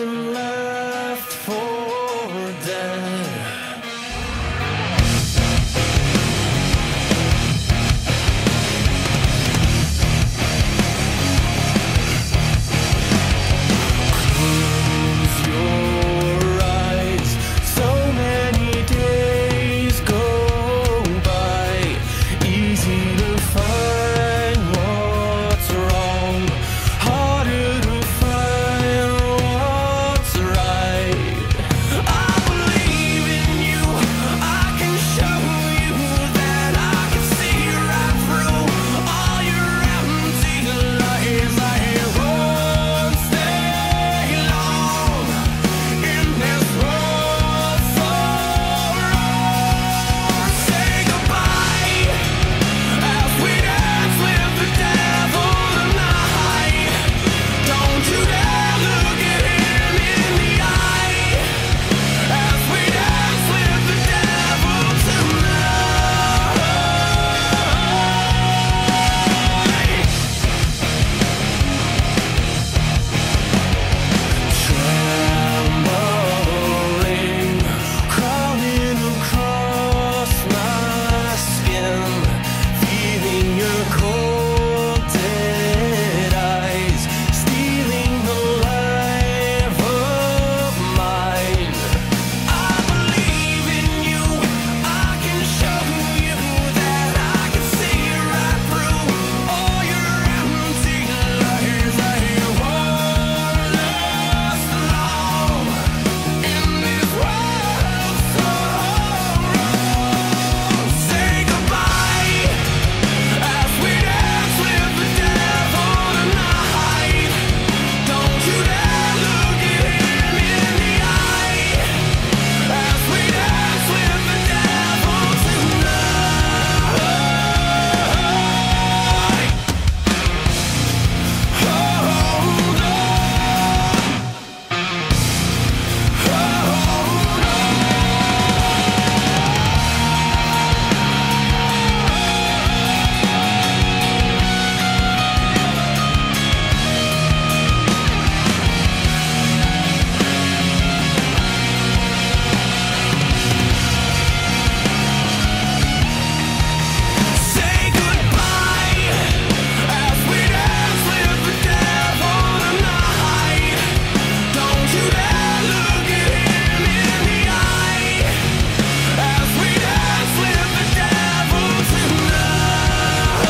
nothing left for dead. Close your eyes. So many days go by. Easy to find what's wrong, harder to find what's right. I believe in you. I can show you that I can see right through all your empty lies. I won't stay long in this world so wrong. Say goodbye as we dance with the devil tonight. Don't you dare look at him in the eye as we dance with the devil tonight. Trembling, crawling across my skin, feeling your cold dead eyes, stealing the life of mine. I believe in you. I can show you that I can see right through all your empty lies. I won't last long in this world so wrong. Say goodbye as we dance with the devil tonight. Don't you dare look at him in the eye as we dance with the devil tonight. Hold on. Say goodbye as we dance with the devil tonight. Don't you dare look at him in the eye as we dance with the devil tonight.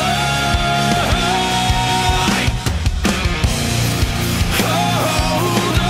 Hold on.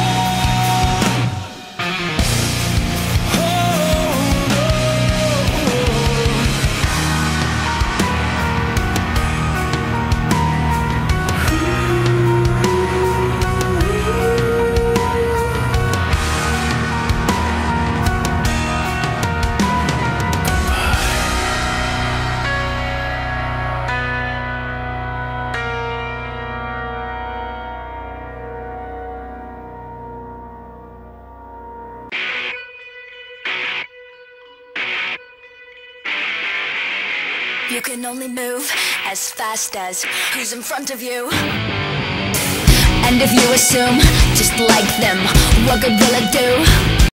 You can only move as fast as who's in front of you. And if you assume just like them, what good will it do?